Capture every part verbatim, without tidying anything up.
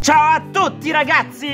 Ciao a tutti ragazzi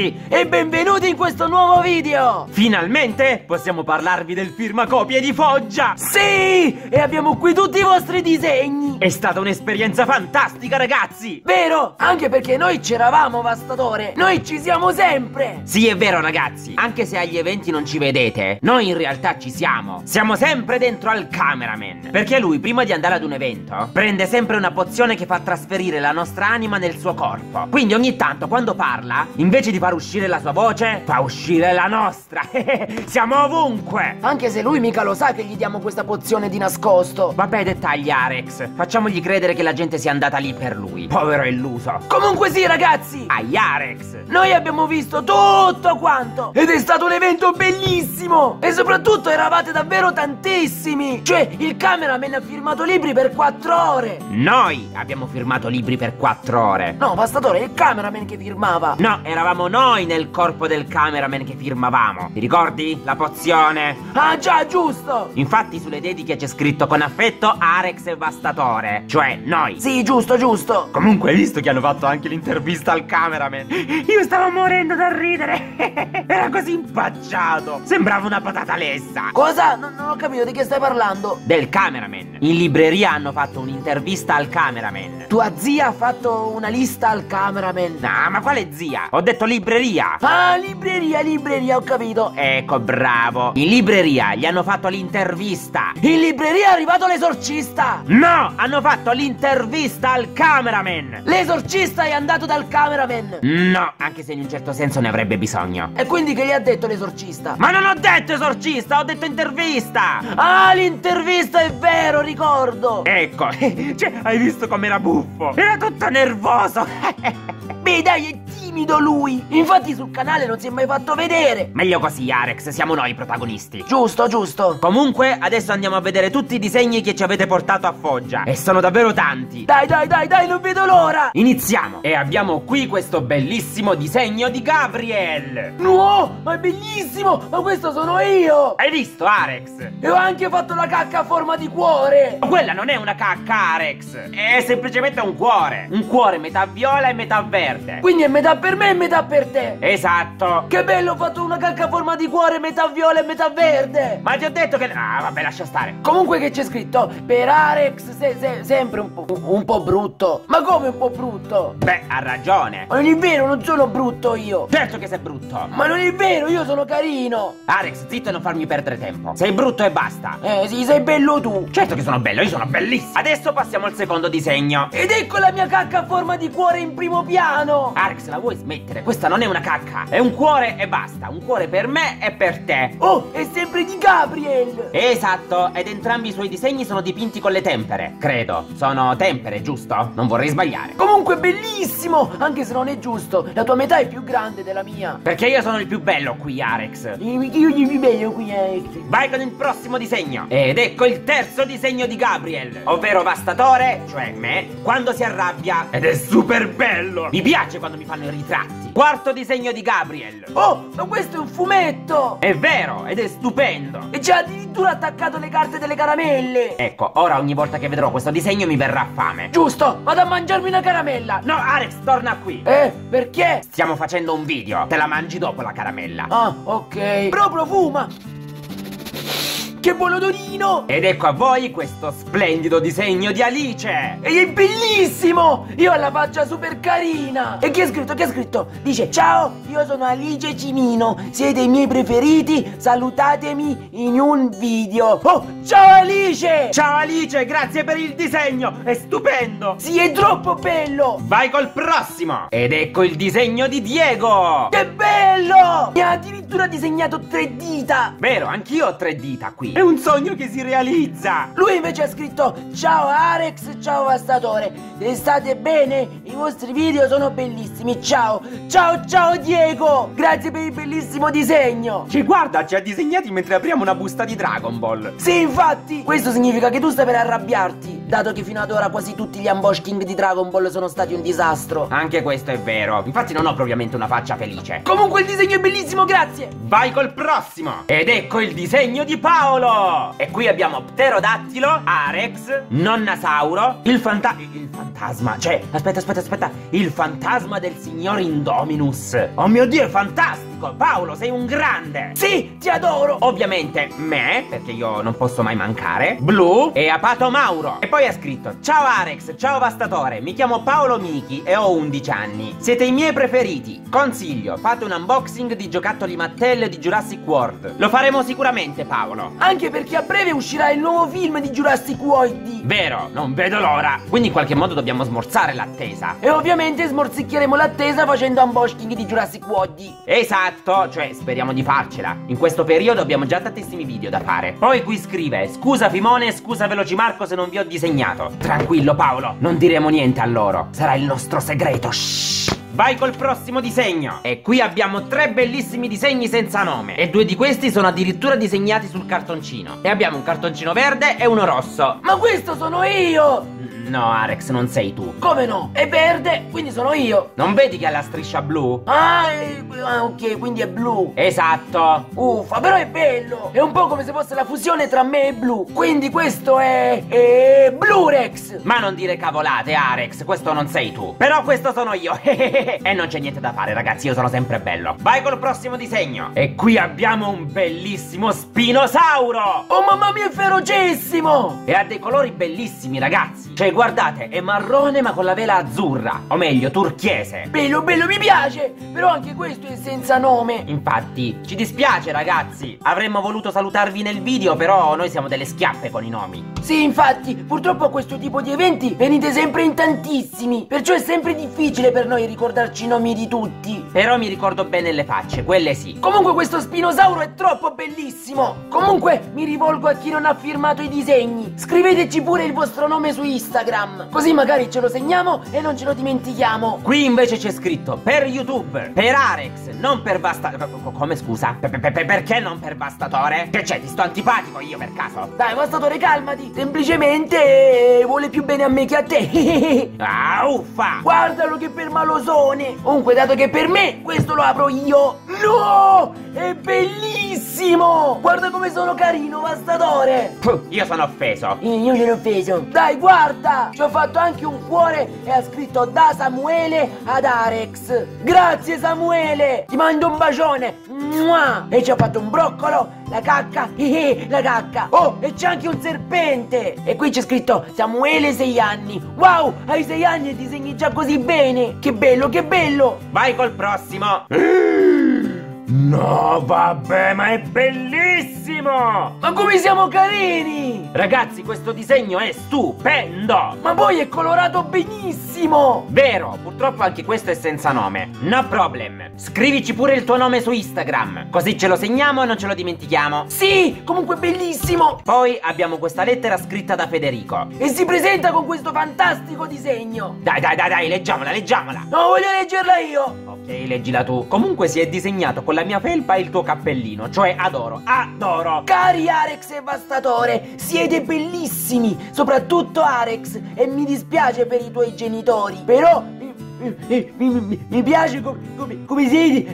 e benvenuti in questo nuovo video. Finalmente possiamo parlarvi del firmacopie di Foggia. Sì, e abbiamo qui tutti i vostri disegni. È stata un'esperienza fantastica ragazzi. Vero, anche perché noi c'eravamo Vastatore. Noi ci siamo sempre. Sì, è vero ragazzi, anche se agli eventi non ci vedete, noi in realtà ci siamo. Siamo sempre dentro al cameraman, perché lui prima di andare ad un evento prende sempre una pozione che fa trasferire la nostra anima nel suo corpo. Quindi ogni tanto quando parla, invece di far uscire la sua voce, fa uscire la nostra. Siamo ovunque. Anche se lui mica lo sa che gli diamo questa pozione di nascosto. Vabbè, dettagli Arex, facciamogli credere che la gente sia andata lì per lui. Povero illuso. Comunque sì ragazzi, ai Arex, noi abbiamo visto tutto quanto ed è stato un evento bellissimo. E soprattutto eravate davvero tantissimi. Cioè il cameraman ha firmato libri per quattro ore. Noi abbiamo firmato libri per quattro ore. No, Vastatore, il cameraman che firmava. No, eravamo noi nel corpo del cameraman che firmavamo. Ti ricordi? La pozione. Ah già, giusto. Infatti sulle dediche c'è scritto con affetto Arex e Vastatore, cioè noi. Sì, giusto, giusto. Comunque hai visto che hanno fatto anche l'intervista al cameraman? Io stavo morendo da ridere. Era così impacciato, sembrava una patata lessa. Cosa? Non, non ho capito di che stai parlando. Del cameraman. In libreria hanno fatto un'intervista al cameraman. Tua zia ha fatto una lista al cameraman. No, ma quale zia? Ho detto libreria. Ah, libreria, libreria, ho capito. Ecco, bravo. In libreria gli hanno fatto l'intervista. In libreria è arrivato l'esorcista. No, hanno fatto l'intervista al cameraman. L'esorcista è andato dal cameraman. No, anche se in un certo senso ne avrebbe bisogno. E quindi che gli ha detto l'esorcista? Ma non ho detto esorcista, ho detto intervista. Ah, l'intervista, è vero, ricordo. Ecco, cioè, hai visto com'era buffo? Era tutto nervoso. Beh, dai, è timido lui. Infatti sul canale non si è mai fatto vedere. Meglio così, Arex, siamo noi i protagonisti. Giusto, giusto. Comunque, adesso andiamo a vedere tutti i disegni che ci avete portato a Foggia. E sono davvero tanti. Dai, dai, dai, dai, non vedo l'ora. Iniziamo. E abbiamo qui questo bellissimo disegno di Gabriel. No, ma è bellissimo. Ma questo sono io. Hai visto, Arex? E ho anche fatto la cacca a forma di cuore. Ma quella non è una cacca, Arex. È semplicemente un cuore. Un cuore metà viola e metà verde. Quindi è metà per me e metà per te. Esatto. Che bello, ho fatto una cacca a forma di cuore metà viola e metà verde. Ma ti ho detto che... Ah, vabbè, lascia stare. Comunque che c'è scritto? Per Arex se, se, sempre un po', un po' brutto. Ma come un po' brutto? Beh, ha ragione. Ma non è vero, non sono brutto io. Certo che sei brutto. Ma non è vero, io sono carino. Arex, zitto e non farmi perdere tempo. Sei brutto e basta. Eh sì, sei bello tu. Certo che sono bello, io sono bellissimo. Adesso passiamo al secondo disegno. Ed ecco la mia cacca a forma di cuore in primo piano. Arex, la vuoi smettere? Questa non è una cacca, è un cuore e basta. Un cuore per me e per te. Oh, è sempre di Gabriel. Esatto, ed entrambi i suoi disegni sono dipinti con le tempere. Credo, sono tempere, giusto? Non vorrei sbagliare. Comunque bellissimo, anche se non è giusto. La tua metà è più grande della mia. Perché io sono il più bello qui, Arex. Io sono il più bello qui, Arex. Vai con il prossimo disegno. Ed ecco il terzo disegno di Gabriel, ovvero Vastatore, cioè me, quando si arrabbia. Ed è super bello. Mi piace quando mi fanno i ritratti. Quarto disegno di Gabriel. Oh, ma questo è un fumetto. È vero, ed è stupendo. E c'è addirittura attaccato le carte delle caramelle. Ecco, ora ogni volta che vedrò questo disegno mi verrà fame. Giusto, vado a mangiarmi una caramella. No, Arex, torna qui. Eh, perché? Stiamo facendo un video, te la mangi dopo la caramella. Ah, ok. Però profuma. Che buon odorino! Ed ecco a voi questo splendido disegno di Alice. Ed è bellissimo! Io ho la faccia super carina. E che ha scritto? Che ha scritto? Dice: ciao, io sono Alice Cimino. Siete i miei preferiti. Salutatemi in un video. Oh, ciao Alice! Ciao Alice, grazie per il disegno. È stupendo. Sì, è troppo bello. Vai col prossimo. Ed ecco il disegno di Diego. Che bello! Mi ha addirittura disegnato tre dita. Vero, anch'io ho tre dita qui. È un sogno che si realizza. Lui invece ha scritto: ciao Arex, ciao Vastatore. Se state bene, i vostri video sono bellissimi. Ciao, ciao, ciao Diego. Grazie per il bellissimo disegno. Ci guarda, ci ha disegnati mentre apriamo una busta di Dragon Ball. Sì, infatti. Questo significa che tu stai per arrabbiarti, dato che fino ad ora quasi tutti gli unboxing di Dragon Ball sono stati un disastro. Anche questo è vero. Infatti non ho propriamente una faccia felice. Comunque il disegno è bellissimo, grazie. Vai col prossimo. Ed ecco il disegno di Paolo. Paolo. E qui abbiamo Pterodattilo, Arex, Nonnasauro, il fanta... il fantasma, cioè, aspetta, aspetta, aspetta, il fantasma del signor Indominus. Oh mio Dio, è fantastico! Paolo, sei un grande! Sì, ti adoro! Ovviamente me, perché io non posso mai mancare, Blu e Apato Mauro. E poi ha scritto: ciao Arex, ciao Vastatore, mi chiamo Paolo Michi e ho undici anni. Siete i miei preferiti. Consiglio, fate un unboxing di giocattoli Mattel di Jurassic World. Lo faremo sicuramente, Paolo. Anche perché a breve uscirà il nuovo film di Jurassic World. Vero, non vedo l'ora. Quindi in qualche modo dobbiamo smorzare l'attesa. E ovviamente smorzicchieremo l'attesa facendo unboxing di Jurassic World. Esatto, cioè speriamo di farcela. In questo periodo abbiamo già tantissimi video da fare. Poi qui scrive: scusa Fimone, scusa Veloci Marco se non vi ho disegnato. Tranquillo Paolo, non diremo niente a loro. Sarà il nostro segreto. Shh. Vai col prossimo disegno. E qui abbiamo tre bellissimi disegni senza nome. E due di questi sono addirittura disegnati sul cartoncino. E abbiamo un cartoncino verde e uno rosso. Ma questo sono io! No, Arex, non sei tu. Come no? È verde, quindi sono io. Non vedi che ha la striscia blu? Ah, eh, ah, ok, quindi è blu. Esatto. Uffa, però è bello. È un po' come se fosse la fusione tra me e blu. Quindi questo è... è... Blurex. Ma non dire cavolate, Arex, questo non sei tu. Però questo sono io. E non c'è niente da fare, ragazzi, io sono sempre bello. Vai col prossimo disegno. E qui abbiamo un bellissimo spinosauro. Oh mamma mia, è ferocissimo. E ha dei colori bellissimi, ragazzi. Cioè guardate, è marrone ma con la vela azzurra. O meglio, turchiese. Bello, bello, mi piace. Però anche questo è senza nome. Infatti, ci dispiace, ragazzi. Avremmo voluto salutarvi nel video, però noi siamo delle schiappe con i nomi. Sì, infatti, purtroppo a questo tipo di eventi venite sempre in tantissimi. Perciò è sempre difficile per noi ricordarci i nomi di tutti. Però mi ricordo bene le facce, quelle sì. Comunque questo spinosauro è troppo bellissimo. Comunque mi rivolgo a chi non ha firmato i disegni. Scriveteci pure il vostro nome su Instagram, così magari ce lo segniamo e non ce lo dimentichiamo. Qui invece c'è scritto per YouTube, per Arex, non per Vastatore. Come scusa? Per, per, per, perché non per Vastatore? Che c'è, ti sto antipatico io per caso? Dai Vastatore, calmati. Semplicemente eh, vuole più bene a me che a te. Ah, uffa. Guardalo che permalosone. Comunque dato che per me questo lo apro io. No, è bellissimo. Guarda come sono carino, Vastatore. Puh, io sono offeso. Io sono offeso. Dai, guarda, ci ho fatto anche un cuore e ha scritto da Samuele ad Arex. Grazie Samuele, ti mando un bacione. Mua! E ci ho fatto un broccolo, la cacca, eh, la cacca. Oh, e c'è anche un serpente. E qui c'è scritto Samuele sei anni. Wow, hai sei anni e disegni già così bene. Che bello, che bello. Vai col prossimo. No, vabbè, ma è bellissimo! Ma come siamo carini! Ragazzi, questo disegno è stupendo! Ma poi è colorato benissimo! Vero, purtroppo anche questo è senza nome. No problem. Scrivici pure il tuo nome su Instagram, così ce lo segniamo e non ce lo dimentichiamo. Sì, comunque bellissimo! Poi abbiamo questa lettera scritta da Federico. E si presenta con questo fantastico disegno. Dai, dai, dai, dai, leggiamola, leggiamola! No, voglio leggerla io! Ok, leggila tu. Comunque si è disegnato con la mia felpa e il tuo cappellino, cioè adoro, adoro. Cari Arex e Vastatore, siete bellissimi, soprattutto Arex, e mi dispiace per i tuoi genitori, però mi, mi, mi piace come, come, come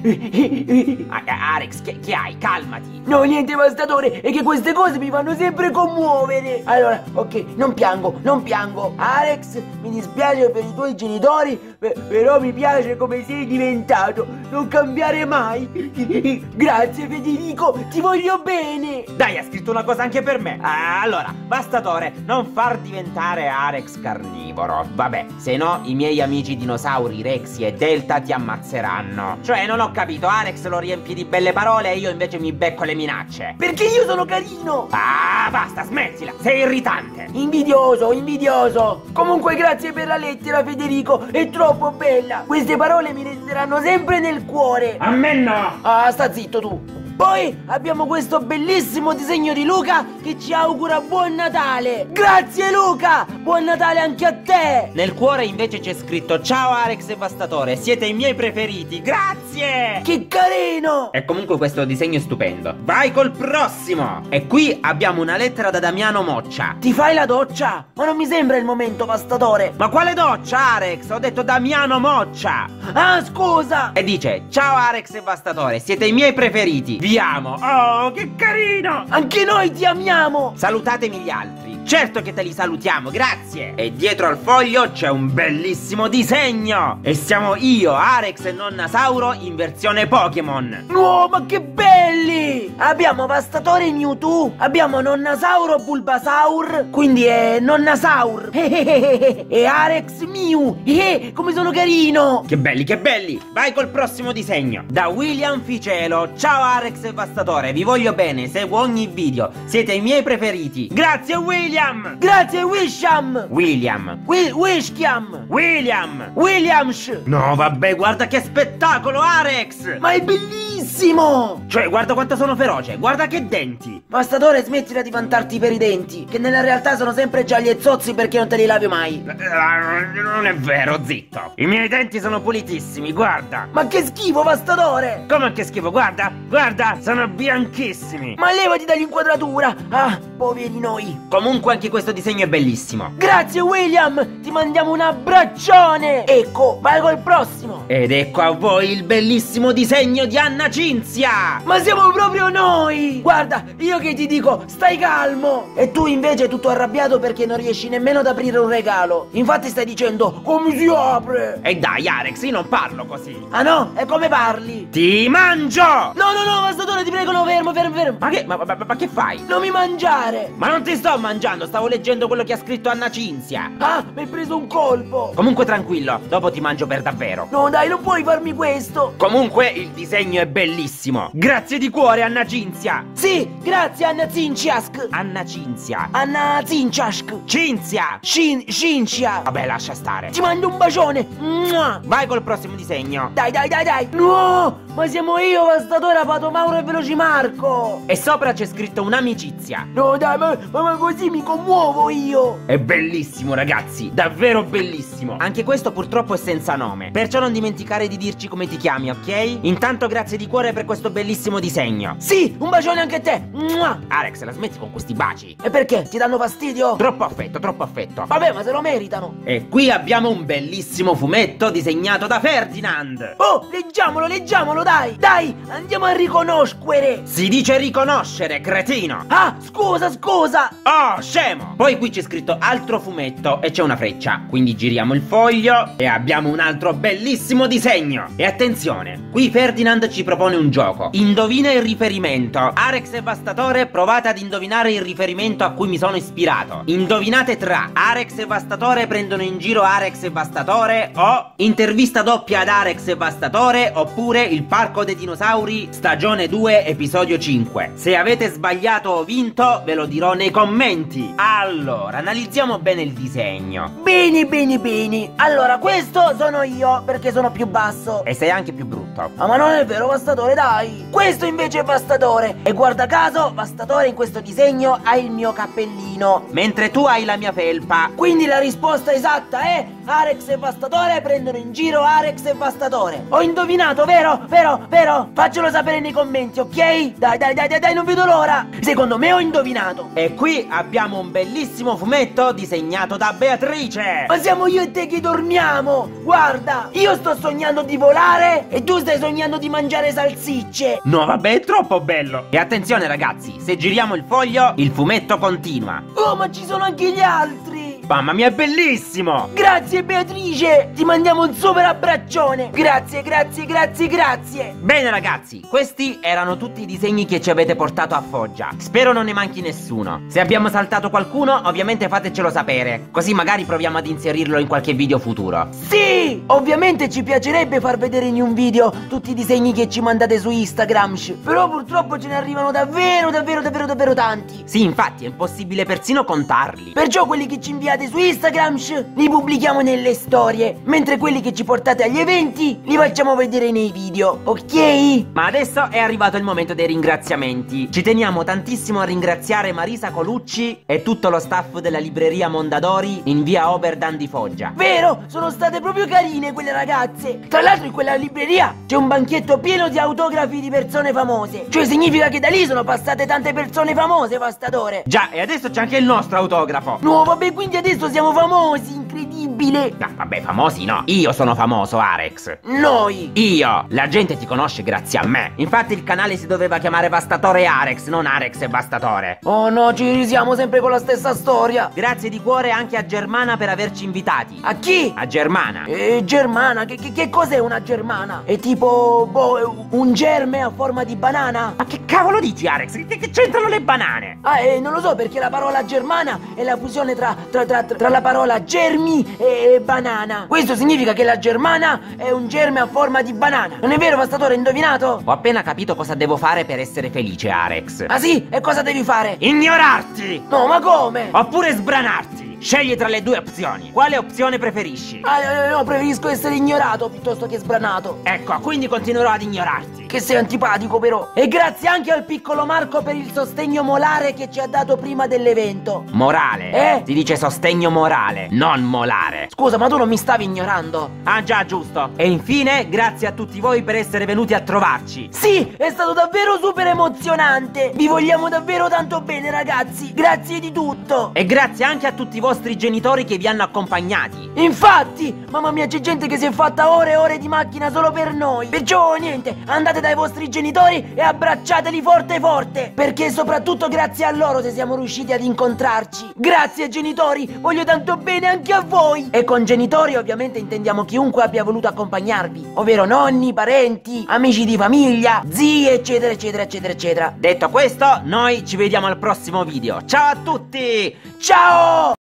siete. Arex, che, che hai? Calmati. No, niente Vastatore, è che queste cose mi fanno sempre commuovere. Allora, ok, non piango, non piango. Arex, mi dispiace per i tuoi genitori, però mi piace come sei diventato. Non cambiare mai. Grazie Federico, ti voglio bene. Dai, ha scritto una cosa anche per me. Ah, allora, Vastatore, non far diventare Arex carnivoro. Vabbè, se no i miei amici dinosauri Rexy e Delta ti ammazzeranno. Cioè, non ho capito, Arex lo riempie di belle parole e io invece mi becco le minacce. Perché io sono carino. Ah, basta, smettila, sei irritante. Invidioso, invidioso. Comunque grazie per la lettera Federico, è troppo bella. Queste parole mi resteranno sempre nel cuore. A me no. Ah, sta zitto tu. Poi abbiamo questo bellissimo disegno di Luca che ci augura buon Natale. Grazie Luca, buon Natale anche a te. Nel cuore invece c'è scritto ciao Arex e Vastatore, siete i miei preferiti, grazie. Che carino. E comunque questo disegno è stupendo. Vai col prossimo. E qui abbiamo una lettera da Damiano Moccia. Ti fai la doccia? Ma non mi sembra il momento, Vastatore. Ma quale doccia, Arex? Ho detto Damiano Moccia. Ah, scusa. E dice ciao Arex e Vastatore, siete i miei preferiti. Vi amo. Oh, che carino. Anche noi ti amiamo. Salutatemi gli altri. Certo che te li salutiamo, grazie. E dietro al foglio c'è un bellissimo disegno. E siamo io, Arex e Nonnasauro in versione Pokémon. No, ma che belli! Abbiamo Vastatore Mewtwo, abbiamo Nonnasauro Bulbasaur, quindi è Nonnasaur. E Arex Mew. Eh, come sono carino! Che belli, che belli. Vai col prossimo disegno. Da William Ficelo. Ciao Arex e Vastatore, vi voglio bene, seguo ogni video. Siete i miei preferiti. Grazie William. Grazie Wisham. William. Wi Wishkiam. William. Williams. No vabbè, guarda che spettacolo Arex. Ma è bellissimo. Cioè guarda quanto sono feroce, guarda che denti. Vastatore, smettila di vantarti per i denti, che nella realtà sono sempre gialli e zozzi perché non te li lavi mai. Non è vero, zitto. I miei denti sono pulitissimi, guarda. Ma che schifo, Vastatore. Come che schifo, guarda, guarda, sono bianchissimi. Ma levati dall'inquadratura. Ah, poveri noi. Comunque anche questo disegno è bellissimo. Grazie William, ti mandiamo un abbraccione. Ecco, vai col prossimo. Ed ecco a voi il bellissimo disegno di Anna Cinzia. Ma siamo proprio noi. Guarda, io che ti dico, stai calmo. E tu invece tutto arrabbiato perché non riesci nemmeno ad aprire un regalo. Infatti stai dicendo, come si apre? E dai Arex, io non parlo così. Ah no? E come parli? Ti mangio. No no no, Vastatore, ti prego, no, fermo, fermo, fermo. Ma che, ma, ma, ma, ma che fai? Non mi mangiare. Ma non ti sto mangiando, stavo leggendo quello che ha scritto Anna Cinzia. Ah, mi hai preso un colpo. Comunque tranquillo, dopo ti mangio per davvero. No dai, non puoi farmi questo. Comunque il disegno è bellissimo. Grazie di cuore Anna Cinzia. Sì, grazie Anna Cinciask. Anna Cinzia. Anna Cinciask. Cinzia. Cin Cincia. Vabbè, lascia stare. Ti mando un bacione. Mua. Vai col prossimo disegno. Dai dai dai dai. No, ma siamo io, Vastatore, Pato Mauro e Velocimarco. E sopra c'è scritto un'amicizia. No dai, ma, ma, ma così mi commuovo io. È bellissimo ragazzi, davvero bellissimo. Anche questo purtroppo è senza nome, perciò non dimenticare di dirci come ti chiami, ok? Intanto grazie di cuore per questo bellissimo disegno. Sì, un bacione anche a te. Mua. Alex, la smetti con questi baci? E perché? Ti danno fastidio? Troppo affetto, troppo affetto. Vabbè, ma se lo meritano. E qui abbiamo un bellissimo fumetto disegnato da Ferdinand. Oh, leggiamolo, leggiamolo, dai. Dai, andiamo a riconoscere. Si dice riconoscere, cretino. Ah, scusa, scusa. Oh, scemo. Poi qui c'è scritto altro fumetto e c'è una freccia. Quindi giriamo il foglio e abbiamo un altro bellissimo disegno. E attenzione, qui Ferdinand ci propone un gioco. Indovina il riferimento. Arex e Vastatore, provate ad indovinare il riferimento a cui mi sono ispirato. Indovinate tra Arex e Vastatore prendono in giro Arex e Vastatore, o intervista doppia ad Arex e Vastatore, oppure il parco dei dinosauri stagione due episodio cinque. Se avete sbagliato o vinto ve lo dirò nei commenti. Allora, analizziamo bene il disegno. Bene, bene, bene. Allora, questo sono io perché sono più basso. E sei anche più brutto. Ah, ma non è vero, Vastatore, dai. Questo invece è Vastatore. E guarda caso, Vastatore in questo disegno ha il mio cappellino, mentre tu hai la mia felpa. Quindi la risposta esatta è Arex e Vastatore prendono in giro Arex e Vastatore. Ho indovinato, vero? Vero? Vero? Faccelo sapere nei commenti, ok? Dai, dai, dai, dai, dai, non vedo l'ora. Secondo me ho indovinato. E qui abbiamo un bellissimo fumetto disegnato da Beatrice. Ma siamo io e te che dormiamo. Guarda, io sto sognando di volare e tu stai sognando di mangiare salsicce. No, vabbè, è troppo bello. E attenzione ragazzi, se giriamo il foglio, il fumetto continua. Oh, ma ci sono anche gli altri. Mamma mia, è bellissimo. Grazie Beatrice, ti mandiamo un super abbraccione. Grazie, grazie, grazie, grazie. Bene ragazzi, questi erano tutti i disegni che ci avete portato a Foggia. Spero non ne manchi nessuno. Se abbiamo saltato qualcuno, ovviamente fatecelo sapere, così magari proviamo ad inserirlo in qualche video futuro. Sì, ovviamente ci piacerebbe far vedere in un video tutti i disegni che ci mandate su Instagram, però purtroppo ce ne arrivano davvero, davvero, davvero, davvero tanti. Sì, infatti è impossibile persino contarli. Perciò quelli che ci inviate su Instagram li pubblichiamo nelle storie, mentre quelli che ci portate agli eventi li facciamo vedere nei video, ok? Ma adesso è arrivato il momento dei ringraziamenti. Ci teniamo tantissimo a ringraziare Marisa Colucci e tutto lo staff della libreria Mondadori in via Oberdan di Foggia. Vero, sono state proprio carine quelle ragazze. Tra l'altro in quella libreria c'è un banchetto pieno di autografi di persone famose. Cioè significa che da lì sono passate tante persone famose, Vastatore. Già, e adesso c'è anche il nostro autografo. No, vabbè, quindi adesso siamo famosi, incredibile. incredibile. No, vabbè, famosi no. Io sono famoso, Arex. Noi. Io. La gente ti conosce grazie a me. Infatti il canale si doveva chiamare Vastatore Arex, non Arex e Vastatore. Oh no, ci risiamo sempre con la stessa storia. Grazie di cuore anche a Germana per averci invitati. A chi? A Germana. Eh, germana? Che, che, che cos'è una germana? È tipo, boh, un germe a forma di banana? Ma che cavolo dici, Arex? Che, che c'entrano le banane? Ah, eh, non lo so, perché la parola germana è la fusione tra, tra, tra, tra la parola germi e, e banana. Questo significa che la germana è un germe a forma di banana. Non è vero, Vastatore, hai indovinato? Ho appena capito cosa devo fare per essere felice, Arex. Ah sì? E cosa devi fare? Ignorarti! No, ma come? Oppure sbranarti! Scegli tra le due opzioni. Quale opzione preferisci? Ah, no, no, preferisco essere ignorato piuttosto che sbranato. Ecco, quindi continuerò ad ignorarti. Che sei antipatico però. E grazie anche al piccolo Marco per il sostegno molare che ci ha dato prima dell'evento. Morale? Eh? Si dice sostegno morale, non molare. Scusa, ma tu non mi stavi ignorando? Ah già, giusto. E infine, grazie a tutti voi per essere venuti a trovarci. Sì, è stato davvero super emozionante. Vi vogliamo davvero tanto bene, ragazzi. Grazie di tutto. E grazie anche a tutti i vostri genitori che vi hanno accompagnati. Infatti, mamma mia, c'è gente che si è fatta ore e ore di macchina solo per noi. Perciò niente, andate dai vostri genitori e abbracciateli forte forte, perché è soprattutto grazie a loro se siamo riusciti ad incontrarci. Grazie genitori, voglio tanto bene anche a voi. E con genitori ovviamente intendiamo chiunque abbia voluto accompagnarvi, ovvero nonni, parenti, amici di famiglia, zii, eccetera eccetera eccetera eccetera. Detto questo, noi ci vediamo al prossimo video. Ciao a tutti! Ciao!